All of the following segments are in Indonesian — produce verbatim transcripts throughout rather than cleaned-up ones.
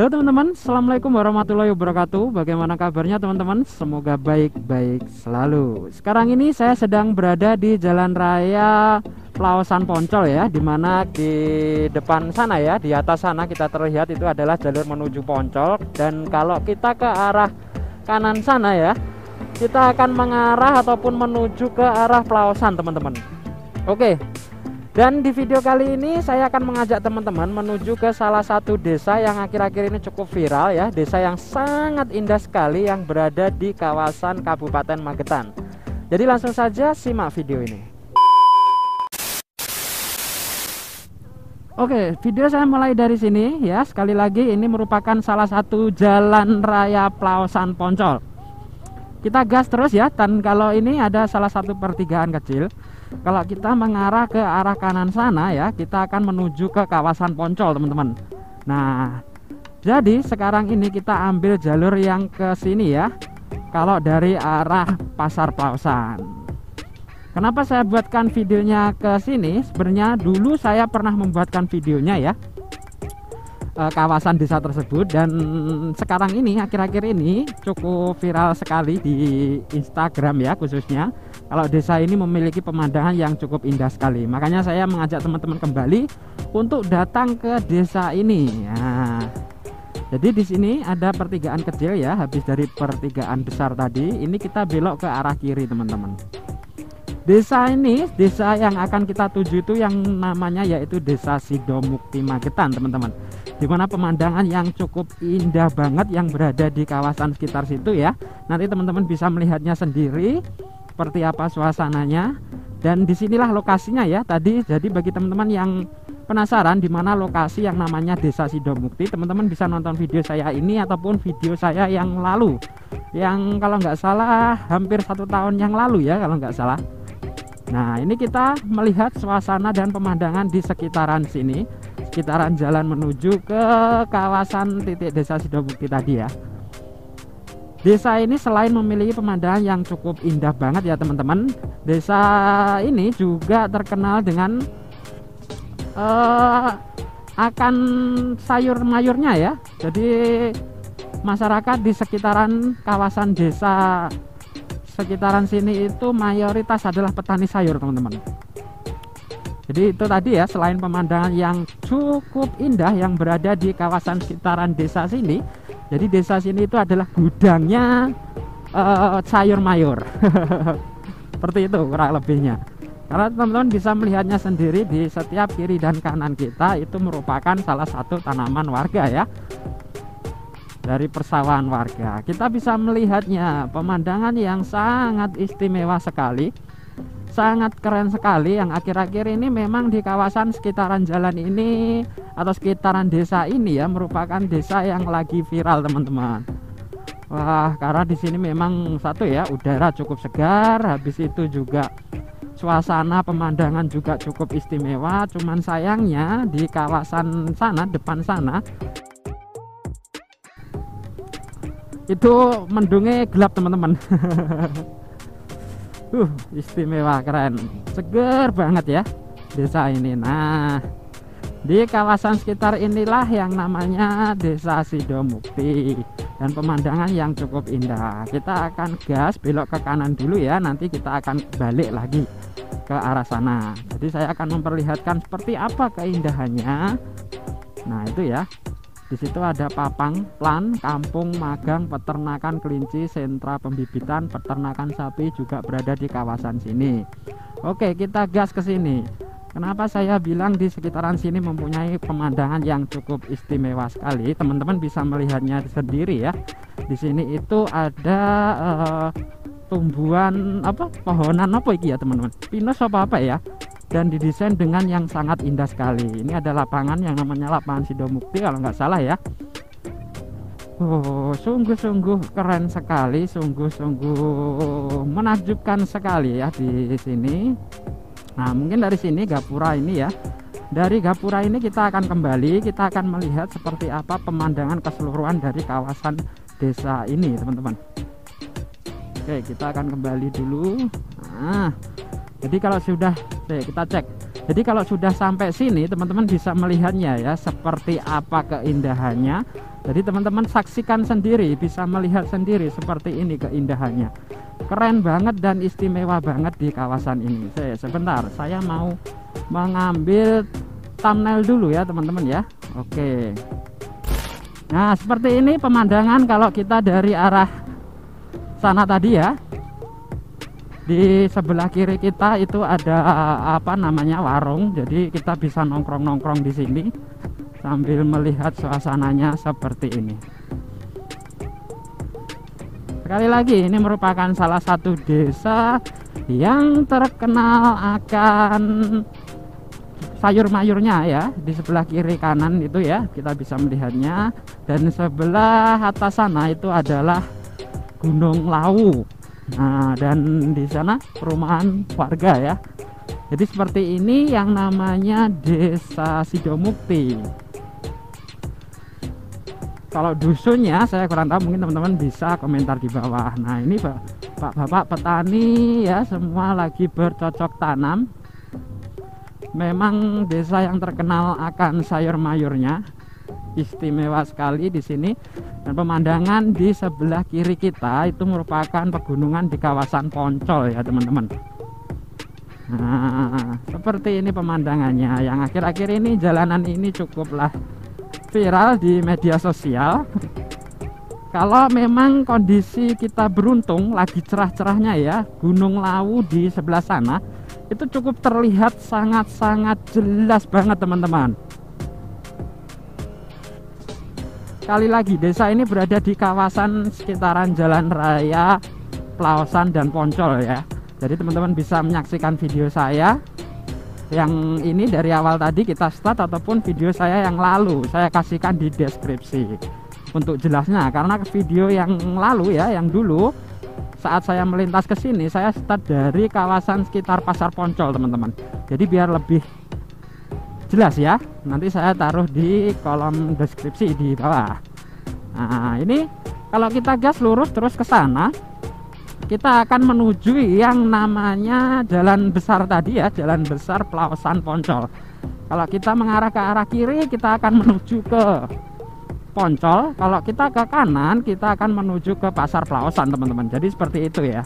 Halo teman-teman, assalamualaikum warahmatullahi wabarakatuh. Bagaimana kabarnya teman-teman? Semoga baik-baik selalu. Sekarang ini saya sedang berada di Jalan Raya Plaosan Poncol ya, dimana di depan sana ya, di atas sana kita terlihat itu adalah jalur menuju Poncol. Dan kalau kita ke arah kanan sana ya, kita akan mengarah ataupun menuju ke arah Plaosan teman-teman. Oke. Dan di video kali ini saya akan mengajak teman-teman menuju ke salah satu desa yang akhir-akhir ini cukup viral ya. Desa yang sangat indah sekali yang berada di kawasan Kabupaten Magetan. Jadi langsung saja simak video ini. Oke, video saya mulai dari sini ya. Sekali lagi ini merupakan salah satu jalan raya Plaosan Poncol. Kita gas terus ya. Dan kalau ini ada salah satu pertigaan kecil. Kalau kita mengarah ke arah kanan sana ya, kita akan menuju ke kawasan Poncol teman-teman. Nah, jadi sekarang ini kita ambil jalur yang ke sini ya. Kalau dari arah Pasar Plaosan. Kenapa saya buatkan videonya ke sini? Sebenarnya dulu saya pernah membuatkan videonya ya, e, kawasan desa tersebut. Dan sekarang ini akhir-akhir ini cukup viral sekali di Instagram ya khususnya. Kalau desa ini memiliki pemandangan yang cukup indah sekali, makanya saya mengajak teman-teman kembali untuk datang ke desa ini. Nah, jadi di sini ada pertigaan kecil ya, habis dari pertigaan besar tadi, ini kita belok ke arah kiri teman-teman. Desa ini, desa yang akan kita tuju itu yang namanya yaitu Desa Sidomukti Magetan teman-teman. Dimana pemandangan yang cukup indah banget yang berada di kawasan sekitar situ ya. Nanti teman-teman bisa melihatnya sendiri seperti apa suasananya, dan disinilah lokasinya ya tadi. Jadi bagi teman-teman yang penasaran di mana lokasi yang namanya Desa Sidomukti, teman-teman bisa nonton video saya ini ataupun video saya yang lalu, yang kalau nggak salah hampir satu tahun yang lalu ya kalau nggak salah. Nah, ini kita melihat suasana dan pemandangan di sekitaran sini, sekitaran jalan menuju ke kawasan titik Desa Sidomukti tadi ya. Desa ini selain memiliki pemandangan yang cukup indah banget ya teman-teman, desa ini juga terkenal dengan uh, akan sayur mayurnya ya. Jadi masyarakat di sekitaran kawasan desa sekitaran sini itu mayoritas adalah petani sayur teman-teman. Jadi itu tadi ya, selain pemandangan yang cukup indah yang berada di kawasan sekitaran desa sini, jadi desa sini itu adalah gudangnya uh, sayur mayur. Seperti itu kurang lebihnya. Karena teman-teman bisa melihatnya sendiri di setiap kiri dan kanan kita itu merupakan salah satu tanaman warga ya, dari persawahan warga. Kita bisa melihatnya, pemandangan yang sangat istimewa sekali, sangat keren sekali, yang akhir-akhir ini memang di kawasan sekitaran jalan ini atau sekitaran desa ini ya merupakan desa yang lagi viral teman-teman. Wah, karena di sini memang satu ya, udara cukup segar, habis itu juga suasana pemandangan juga cukup istimewa. Cuman sayangnya di kawasan sana, depan sana itu mendungnya gelap teman-teman. Uh, istimewa, keren, seger banget ya desa ini. Nah, di kawasan sekitar inilah yang namanya Desa Sidomukti, dan pemandangan yang cukup indah. Kita akan gas belok ke kanan dulu ya, nanti kita akan balik lagi ke arah sana. Jadi saya akan memperlihatkan seperti apa keindahannya. Nah itu ya, di situ ada Papang Plan, Kampung Magang Peternakan Kelinci, sentra pembibitan peternakan sapi juga berada di kawasan sini. Oke, kita gas ke sini. Kenapa saya bilang di sekitaran sini mempunyai pemandangan yang cukup istimewa sekali? Teman-teman bisa melihatnya sendiri ya. Di sini itu ada uh, tumbuhan apa? Pohonan apa iki ya teman-teman? Pinus apa apa ya? Dan didesain dengan yang sangat indah sekali. Ini ada lapangan yang namanya lapangan Sidomukti kalau nggak salah ya. Oh, sungguh-sungguh keren sekali, sungguh-sungguh menakjubkan sekali ya di sini. Nah, mungkin dari sini gapura ini ya. Dari gapura ini kita akan kembali, kita akan melihat seperti apa pemandangan keseluruhan dari kawasan desa ini, teman-teman. Oke, kita akan kembali dulu. Nah, jadi kalau sudah, kita cek. Jadi kalau sudah sampai sini teman-teman bisa melihatnya ya, seperti apa keindahannya, Jadi teman-teman saksikan sendiri, bisa melihat sendiri seperti ini keindahannya. Keren banget dan istimewa banget di kawasan ini. Saya sebentar, saya mau mengambil thumbnail dulu ya teman-teman ya. Oke. Nah, seperti ini pemandangan kalau kita dari arah sana tadi ya. Di sebelah kiri kita itu ada apa namanya warung. Jadi kita bisa nongkrong-nongkrong di sini sambil melihat suasananya seperti ini. Sekali lagi, ini merupakan salah satu desa yang terkenal akan sayur mayurnya ya. Di sebelah kiri kanan itu ya, kita bisa melihatnya. Dan sebelah atas sana itu adalah Gunung Lawu. Nah, dan di sana perumahan warga ya. Jadi seperti ini yang namanya Desa Sidomukti. Kalau dusunnya saya kurang tahu, mungkin teman-teman bisa komentar di bawah. Nah, ini Bapak-bapak petani ya, semua lagi bercocok tanam. Memang desa yang terkenal akan sayur mayurnya. Istimewa sekali di sini. Dan pemandangan di sebelah kiri kita itu merupakan pegunungan di kawasan Poncol ya, teman-teman. Nah, seperti ini pemandangannya. Yang akhir-akhir ini jalanan ini cukuplah viral di media sosial. Kalau memang kondisi kita beruntung lagi cerah-cerahnya ya, Gunung Lawu di sebelah sana itu cukup terlihat sangat-sangat jelas banget teman-teman. Sekali lagi, desa ini berada di kawasan sekitaran Jalan Raya Plaosan dan Poncol ya. Jadi teman-teman bisa menyaksikan video saya yang ini dari awal tadi kita start, ataupun video saya yang lalu saya kasihkan di deskripsi untuk jelasnya. Karena video yang lalu ya, yang dulu saat saya melintas ke sini, saya start dari kawasan sekitar Pasar Poncol teman-teman. Jadi biar lebih jelas ya, nanti saya taruh di kolom deskripsi di bawah. Nah, ini kalau kita gas lurus terus ke sana, kita akan menuju yang namanya jalan besar tadi ya, jalan besar Plaosan Poncol. Kalau kita mengarah ke arah kiri, kita akan menuju ke Poncol. Kalau kita ke kanan, kita akan menuju ke Pasar Plaosan teman-teman. Jadi seperti itu ya.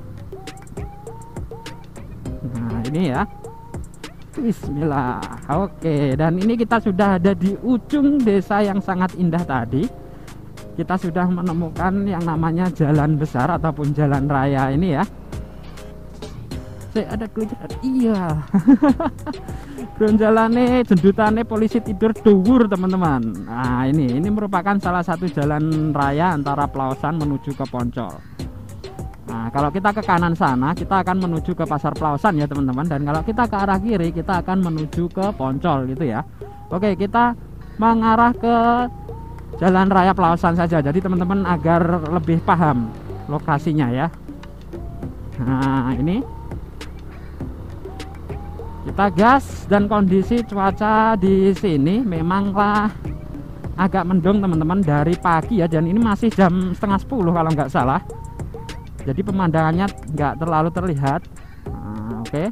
Nah, ini ya. Bismillah. Oke, dan ini kita sudah ada di ujung desa yang sangat indah tadi. Kita sudah menemukan yang namanya jalan besar ataupun jalan raya ini ya. Saya ada kelihatan, iya. Bronjalane jendutane polisi tidur dhuwur teman-teman. Nah, ini ini merupakan salah satu jalan raya antara Plaosan menuju ke Poncol. Nah, kalau kita ke kanan sana, kita akan menuju ke Pasar Plaosan ya teman-teman. Dan kalau kita ke arah kiri, kita akan menuju ke Poncol gitu ya. Oke, kita mengarah ke Jalan Raya Plaosan saja. Jadi teman-teman agar lebih paham lokasinya ya. Nah, ini kita gas, dan kondisi cuaca di sini memanglah agak mendung teman-teman dari pagi ya. Dan ini masih jam setengah sepuluh kalau nggak salah. Jadi pemandangannya nggak terlalu terlihat. Nah, oke. Okay.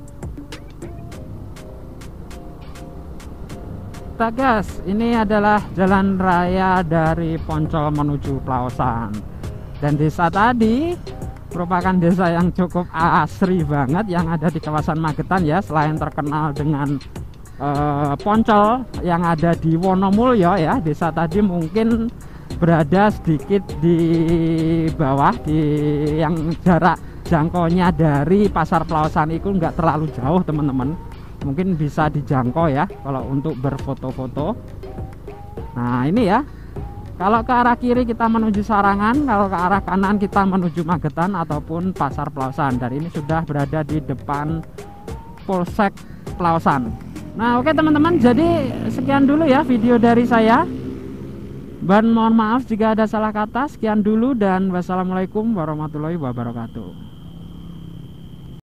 Kita gas. Ini adalah jalan raya dari Poncol menuju Plaosan. Dan desa tadi merupakan desa yang cukup asri banget yang ada di kawasan Magetan ya. Selain terkenal dengan uh, Poncol yang ada di Wonomulyo ya, desa tadi mungkin berada sedikit di bawah, di yang jarak jangkaunya dari Pasar Plaosan itu nggak terlalu jauh teman-teman. Mungkin bisa dijangkau ya kalau untuk berfoto-foto. Nah, ini ya. Kalau ke arah kiri kita menuju Sarangan, kalau ke arah kanan kita menuju Magetan ataupun Pasar Plaosan. Dan ini sudah berada di depan Polsek Plaosan. Nah, oke teman-teman, jadi sekian dulu ya video dari saya. Dan mohon maaf jika ada salah kata. Sekian dulu dan wassalamualaikum warahmatullahi wabarakatuh.